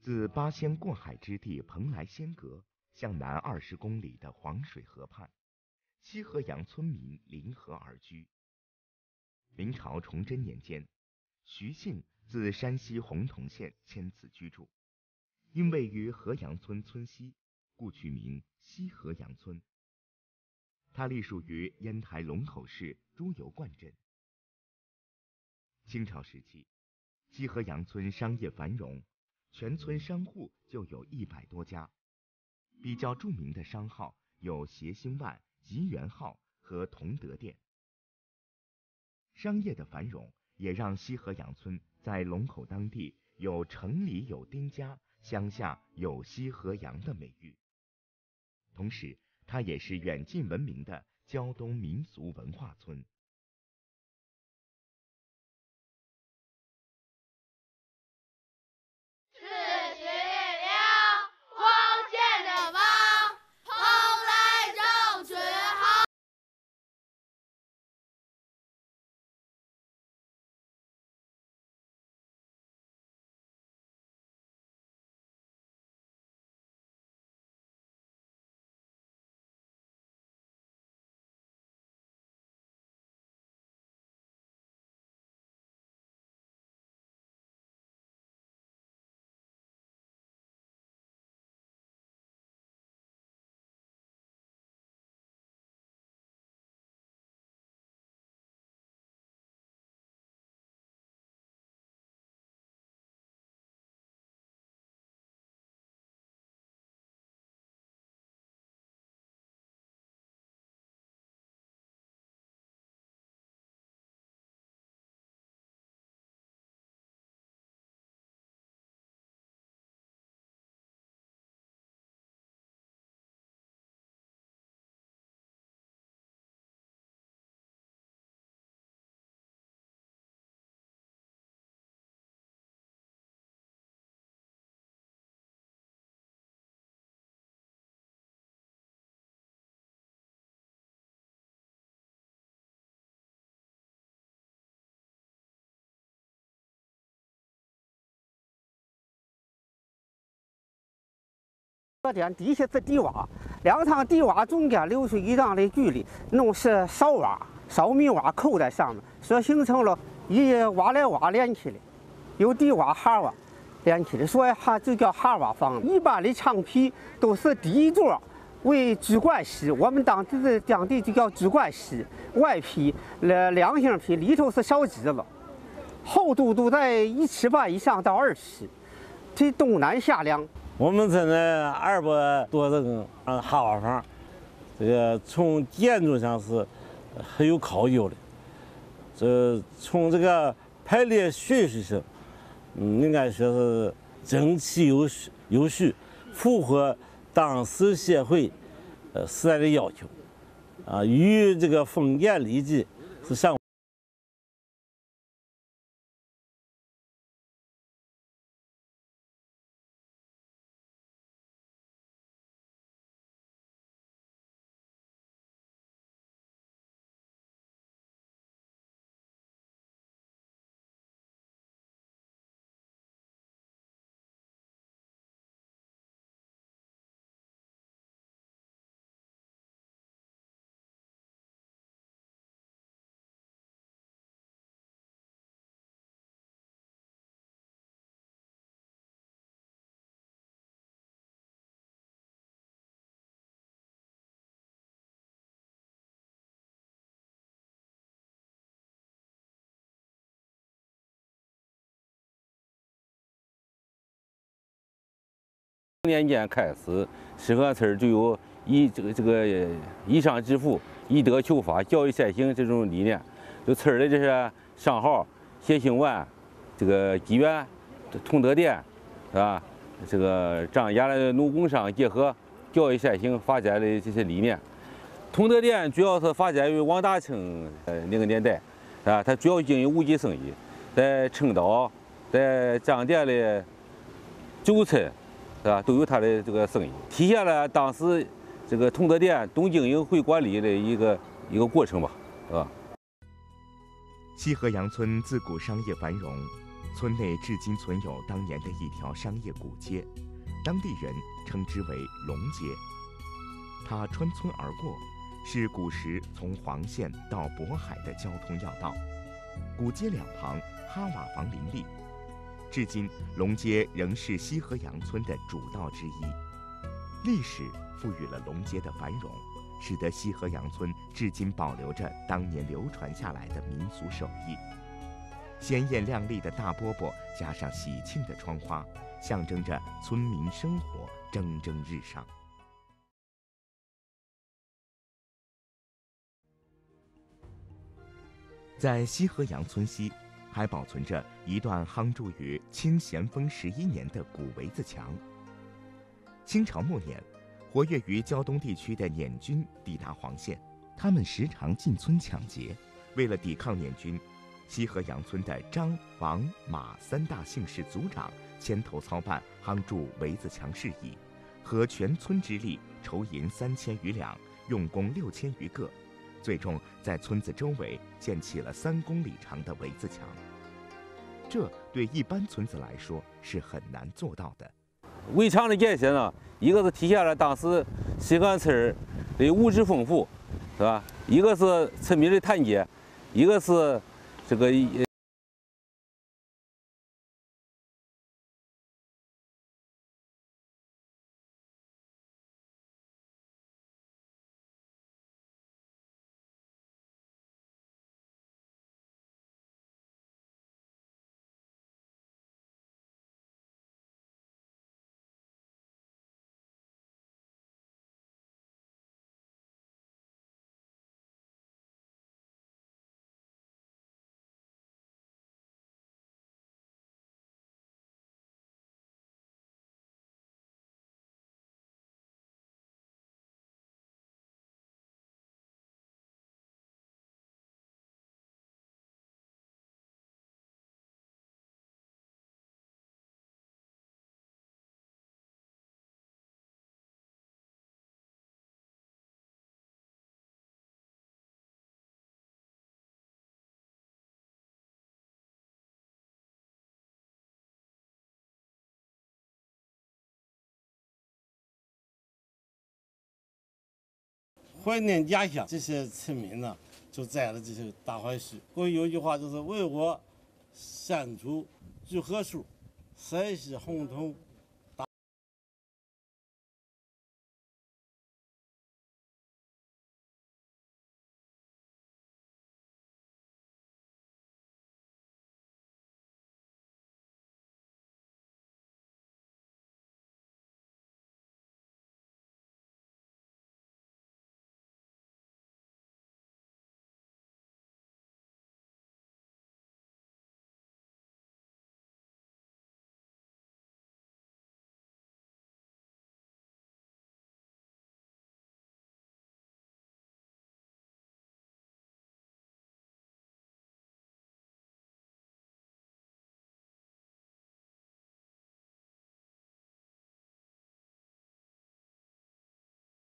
自八仙过海之地蓬莱仙阁向南20公里的黄水河畔，西河阳村民临河而居。明朝崇祯年间，徐姓自山西洪洞县迁此居住，因位于河阳村村西，故取名西河阳村。它隶属于烟台龙口市猪油罐镇。清朝时期，西河阳村商业繁荣，全村商户就有100多家。比较著名的商号有协兴万、吉源号和同德店。商业的繁荣也让西河阳村在龙口当地有城里有丁家，乡下有西河阳的美誉。同时，它也是远近闻名的胶东民俗文化村。 这点底下是地洼，2趟地洼中间流出1丈的距离，弄是烧洼、烧米洼扣在上面，所形成了一洼来洼连起来，有地洼、哈洼连起来，所以就叫哈洼房。一般的墙皮都是第一座为支冠石，我们当地就叫支冠石，外皮两星皮，里头是小枝子，厚度都在1尺半以上到2尺，这东南下梁。 我们这呢200多层哈洼房，这个从建筑上是很有考究的。这从这个排列顺序上，应该说是整齐有序，符合当时社会时代的要求，与这个封建礼制是相。 年间开始，石河村就有以上致富、以德求法、教育先行这种理念。就村里这些商号、协兴万、这个吉源、同德店，是吧？这个张家的农工商结合、教育先行发展的这些理念。同德店主要是发展于王大清那个年代，啊，它主要经营无机生意，在青岛、在张店的周村。是吧？都有它的这个生意，体现了当时这个同德店懂经营、会管理的一个过程吧，是吧？ 西河阳村自古商业繁荣， 村内至今存有当年的一条商业古街，当地人称之为龙街。它穿村而过，是古时从黄县到渤海的交通要道。古街两旁哈瓦房林立，至今龙街仍是西河阳村的主道之一。历史赋予了龙街的繁荣，使得西河阳村至今保留着当年流传下来的民俗手艺。鲜艳亮丽的大饽饽加上喜庆的窗花，象征着村民生活蒸蒸日上。在西河阳村西，还保存着一段夯筑于清咸丰11年的古围子墙。清朝末年，活跃于胶东地区的捻军抵达黄县，他们时常进村抢劫。为了抵抗捻军，西河阳村的张、王、马3大姓氏族长牵头操办夯筑围子墙事宜，合全村之力筹银3000余两，用工6000余个，最终在村子周围建起了3公里长的围子墙。这对一般村子来说是很难做到的。 围墙的建设呢，一个是体现了当时西河村的物质丰富，是吧？一个是村民的团结，一个是这个怀念家乡，这些村民呢，就栽了这些大槐树。过去有句话就是“为我山竹聚禾树，塞西洪通